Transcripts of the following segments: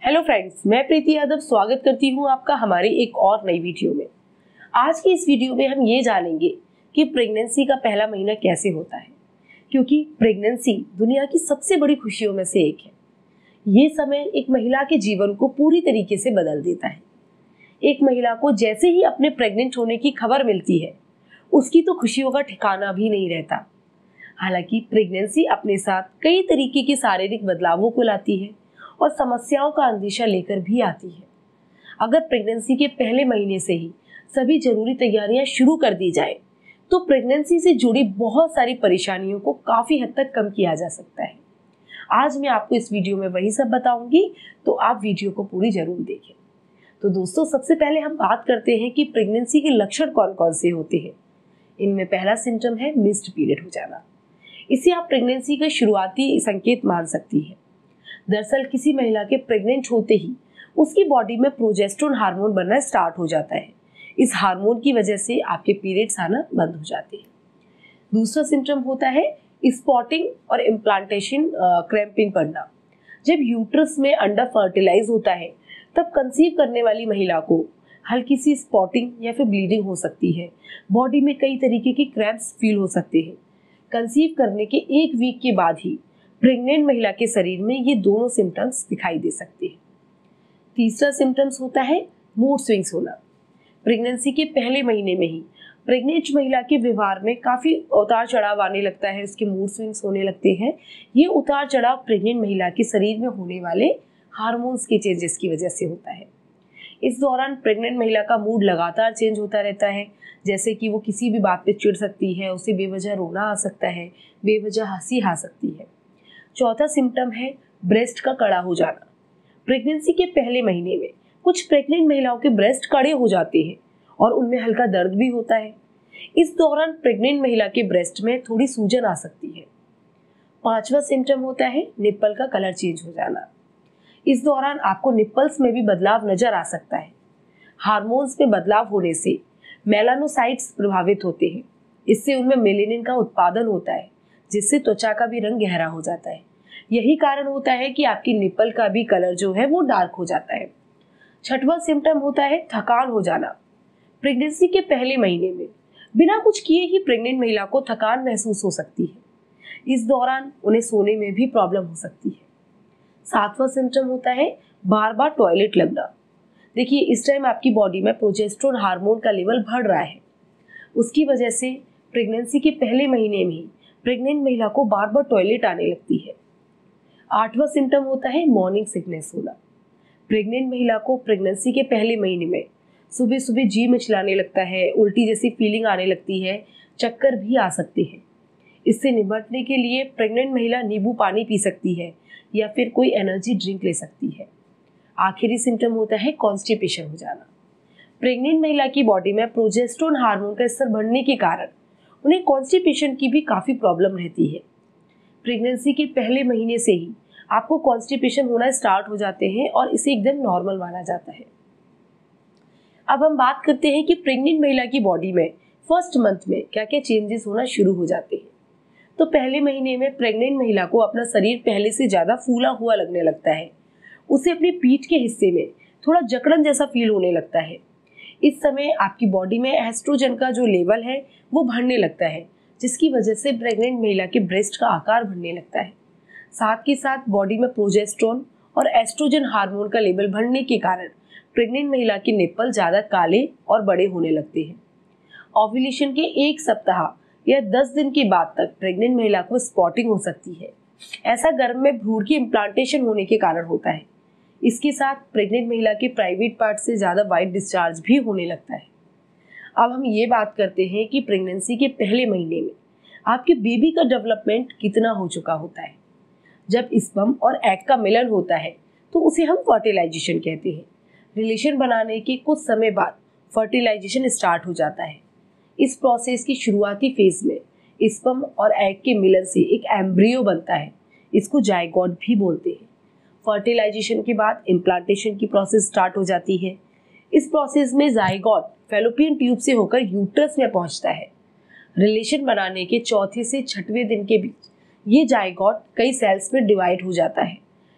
Hello friends, मैं प्रीति यादव स्वागत करती हूँ आपका हमारी एक और नई वीडियो में। आज की इस वीडियो में हम ये जानेंगे कि प्रेगनेंसी का पहला महीना कैसे होता है, क्योंकि प्रेगनेंसी दुनिया की सबसे बड़ी खुशियों में से एक है। ये समय एक महिला के जीवन को पूरी तरीके से बदल देता है। एक महिला को जैसे ही अपने प्रेग्नेंट होने की खबर मिलती है, उसकी तो खुशियों का ठिकाना भी नहीं रहता। हालांकि प्रेगनेंसी अपने साथ कई तरीके के शारीरिक बदलावों को लाती है और समस्याओं का अंदेशा लेकर भी आती है। अगर प्रेगनेंसी के पहले महीने से ही सभी जरूरी तैयारियां शुरू कर दी जाए, तो प्रेगनेंसी से जुड़ी बहुत सारी परेशानियों को काफी हद तक कम किया जा सकता है। आज मैं आपको इस वीडियो में वही सब बताऊंगी, तो आप वीडियो को पूरी जरूर देखें। तो दोस्तों, सबसे पहले हम बात करते हैं कि प्रेगनेंसी के लक्षण कौन कौन से होते हैं। इनमें पहला सिम्टम है मिस्ड पीरियड हो जाना। इसे आप प्रेगनेंसी का शुरुआती संकेत मान सकती है। दरअसल किसी महिला के प्रेग्नेंट होते ही उसकी बॉडी में प्रोजेस्टेरोन हार्मोन बनना स्टार्ट हो जाता है। इस हार्मोन की वजह से आपके पीरियड्स आना बंद हो जाते हैं। दूसरा सिम्टम होता है स्पॉटिंग और इम्प्लांटेशन क्रैम्पिंग पड़ना। जब यूट्रस में अंडा फर्टिलाइज होता है, तब कंसीव करने वाली महिला को हल्की सी स्पॉटिंग या फिर ब्लीडिंग हो सकती है। बॉडी में कई तरीके के क्रैम्प्स फील हो सकते हैं। कंसीव करने के 1 वीक के बाद ही प्रेग्नेंट महिला के शरीर में ये दोनों सिम्टम्स दिखाई दे सकते हैं। तीसरा सिम्टम्स होता है मूड स्विंग्स होना। प्रेगनेंसी के पहले महीने में ही प्रेग्नेंट महिला के व्यवहार में काफी उतार चढ़ाव आने लगता है, उसके मूड स्विंग्स होने लगते हैं। ये उतार चढ़ाव प्रेग्नेंट महिला के शरीर में होने वाले हार्मोन्स के चेंजेस की वजह से होता है। इस दौरान प्रेग्नेंट महिला का मूड लगातार चेंज होता रहता है, जैसे कि वो किसी भी बात पे चिढ़ सकती है, उसे बेवजह रोना आ सकता है, बेवजह हंसी आ सकती है। चौथा सिम्टम है ब्रेस्ट का कड़ा हो जाना। प्रेगनेंसी के पहले महीने में कुछ प्रेग्नेंट महिलाओं के ब्रेस्ट कड़े हो जाते हैं और उनमें हल्का दर्द भी होता है। इस दौरान प्रेग्नेंट महिला के ब्रेस्ट में थोड़ी सूजन आ सकती है। पांचवा सिम्टम होता है निप्पल का कलर चेंज हो जाना। इस दौरान आपको निप्पल्स में भी बदलाव नजर आ सकता है। हार्मोन्स में बदलाव होने से मेलानोसाइट्स प्रभावित होते हैं। इससे उनमें मेलेनिन का उत्पादन होता है, जिससे त्वचा का भी रंग गहरा हो जाता है। यही कारण होता है कि आपकी निप्पल का भी कलर जो है वो डार्क हो जाता है। छठवां सिम्टम होता है थकान हो जाना। प्रेगनेंसी के पहले महीने में बिना कुछ किए ही प्रेग्नेंट महिला को थकान महसूस हो सकती है। इस दौरान उन्हें सोने में भी प्रॉब्लम हो सकती है। सातवां सिम्टम होता है बार बार टॉयलेट लगना। देखिए, इस टाइम आपकी बॉडी में प्रोजेस्टेरोन हार्मोन का लेवल बढ़ रहा है। उसकी वजह से प्रेगनेंसी के पहले महीने में ही प्रेग्नेंट महिला को बार बार टॉयलेट आने लगती है। आठवां सिम्टम होता है मॉर्निंग सिकनेस होना। प्रेग्नेंट महिला को प्रेगनेंसी के पहले महीने में सुबह सुबह जी मिचलाने लगता है, उल्टी जैसी फीलिंग आने लगती है, चक्कर भी आ सकते हैं। इससे निपटने के लिए प्रेग्नेंट महिला नींबू पानी पी सकती है या फिर कोई एनर्जी ड्रिंक ले सकती है। आखिरी सिम्टम होता है कॉन्स्टिपेशन हो जाना। प्रेग्नेंट महिला की बॉडी में प्रोजेस्टेरोन हार्मोन का स्तर बढ़ने के कारण उन्हें कॉन्स्टिपेशन की भी काफी प्रॉब्लम रहती है। प्रेगनेंसी के पहले महीने से ही आपको कॉन्स्टिपेशन होना स्टार्ट हो जाते हैं और इसे एकदम नॉर्मल माना जाता है। अब हम बात करते हैं कि प्रेग्नेंट महिला की बॉडी में फर्स्ट मंथ में क्या क्या चेंजेस होना शुरू हो जाते हैं। तो पहले महीने में प्रेग्नेंट महिला को अपना शरीर पहले से ज्यादा फूला हुआ लगने लगता है। उसे अपनी पीठ के हिस्से में थोड़ा जकड़न जैसा फील होने लगता है। इस समय आपकी बॉडी में एस्ट्रोजन का जो लेवल है वो बढ़ने लगता है, जिसकी वजह से प्रेग्नेंट महिला के ब्रेस्ट का आकार बढ़ने लगता है। साथ के साथ बॉडी में प्रोजेस्टेरोन और एस्ट्रोजन हार्मोन का लेवल बढ़ने के कारण प्रेग्नेंट महिला के निप्पल ज्यादा काले और बड़े होने लगते हैं। ओव्यूलेशन के 1 सप्ताह या 10 दिन के बाद तक प्रेग्नेंट महिला को स्पॉटिंग हो सकती है। ऐसा गर्भ में भ्रूण की इम्प्लांटेशन होने के कारण होता है। इसके साथ प्रेग्नेंट महिला के प्राइवेट पार्ट से ज्यादा वाइट डिस्चार्ज भी होने लगता है। अब हम ये बात करते हैं कि प्रेगनेंसी के पहले महीने में आपके बेबी का डेवलपमेंट कितना हो चुका होता है। जब स्पर्म और एग का मिलन होता है तो उसे हम फर्टिलाइजेशन कहते हैं। रिलेशन बनाने के कुछ समय बाद फर्टिलाइजेशन स्टार्ट हो जाता है। इस प्रोसेस की शुरुआती फेज में स्पर्म और एग के मिलन से एक एम्ब्रियो बनता है। इसको जायगोट भी बोलते हैं। फर्टिलाइजेशन के बाद इम्प्लांटेशन की प्रोसेस स्टार्ट हो जाती है। इस प्रोसेस में जायगोट फैलोपियन ट्यूब से होकर यूट्रस में पहुंचता है। रिलेशन बनाने के चौथे से 6वें दिन के बीच ये जायगोट कई सेल्स में डिवाइड हो जाता है।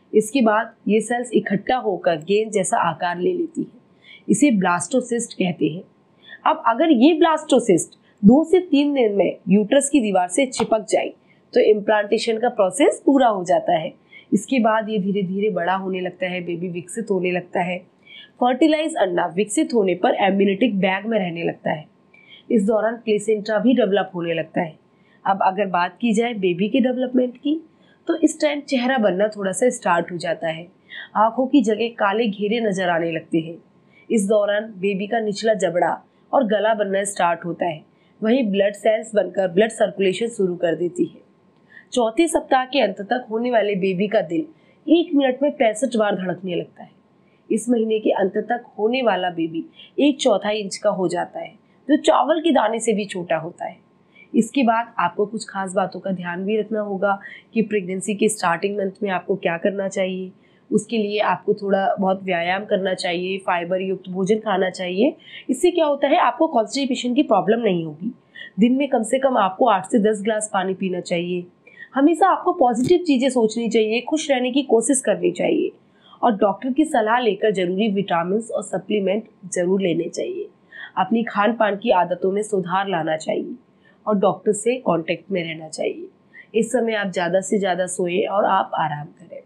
इसके बाद ये सेल्स इकट्ठा होकर गेंद जैसा आकार ले लेती है। इसे ब्लास्टोसिस्ट कहते हैं। अब अगर ये ब्लास्टोसिस्ट 2 से 3 दिन में यूट्रस की दीवार से चिपक जाए तो इम्प्लांटेशन का प्रोसेस पूरा हो जाता है। इसके बाद ये धीरे धीरे बड़ा होने लगता है, बेबी विकसित होने लगता है। फर्टिलाइज अंडा विकसित होने पर एम्नियोटिक बैग में रहने लगता है। इस दौरान प्लेसेंटा भी डेवलप होने लगता है। अब अगर बात की जाए बेबी के डेवलपमेंट की, तो इस टाइम चेहरा बनना थोड़ा सा स्टार्ट हो जाता है। आंखों की जगह काले घेरे नजर आने लगते हैं। इस दौरान बेबी का निचला जबड़ा और गला बनना स्टार्ट होता है। वहीं ब्लड सेल्स बनकर ब्लड सर्कुलेशन शुरू कर देती है। चौथे सप्ताह के अंत तक होने वाले बेबी का दिल 1 मिनट में 65 बार धड़कने लगता है। इस महीने के अंत तक होने वाला बेबी 1/4 इंच का हो जाता है, जो चावल के दाने से भी छोटा होता है। इसके बाद आपको कुछ खास बातों का ध्यान भी रखना होगा कि प्रेगनेंसी के स्टार्टिंग मंथ में आपको क्या करना चाहिए। उसके लिए आपको थोड़ा बहुत व्यायाम करना चाहिए, फाइबर युक्त भोजन खाना चाहिए। इससे क्या होता है, आपको कॉन्स्टिपेशन की प्रॉब्लम नहीं होगी। दिन में कम से कम आपको 8 से 10 ग्लास पानी पीना चाहिए। हमेशा आपको पॉजिटिव चीज़ें सोचनी चाहिए, खुश रहने की कोशिश करनी चाहिए और डॉक्टर की सलाह लेकर जरूरी विटामिन और सप्लीमेंट जरूर लेने चाहिए। अपनी खान पान की आदतों में सुधार लाना चाहिए और डॉक्टर से कांटेक्ट में रहना चाहिए। इस समय आप ज़्यादा से ज़्यादा सोएं और आप आराम करें।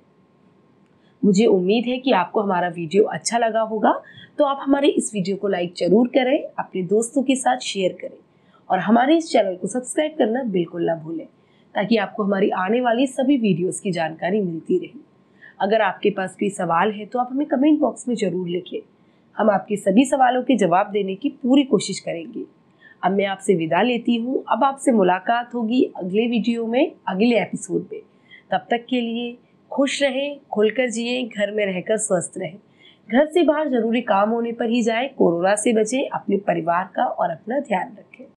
मुझे उम्मीद है कि आपको हमारा वीडियो अच्छा लगा होगा, तो आप हमारे इस वीडियो को लाइक जरूर करें, अपने दोस्तों के साथ शेयर करें और हमारे इस चैनल को सब्सक्राइब करना बिल्कुल ना भूलें, ताकि आपको हमारी आने वाली सभी वीडियोस की जानकारी मिलती रहे। अगर आपके पास कोई सवाल है तो आप हमें कमेंट बॉक्स में जरूर लिखें। हम आपके सभी सवालों के जवाब देने की पूरी कोशिश करेंगे। अब मैं आपसे विदा लेती हूँ। अब आपसे मुलाकात होगी अगले वीडियो में, अगले एपिसोड में। तब तक के लिए खुश रहें, खुलकर जिएं, घर में रहकर स्वस्थ रहें। घर से बाहर जरूरी काम होने पर ही जाएं, कोरोना से बचें, अपने परिवार का और अपना ध्यान रखें।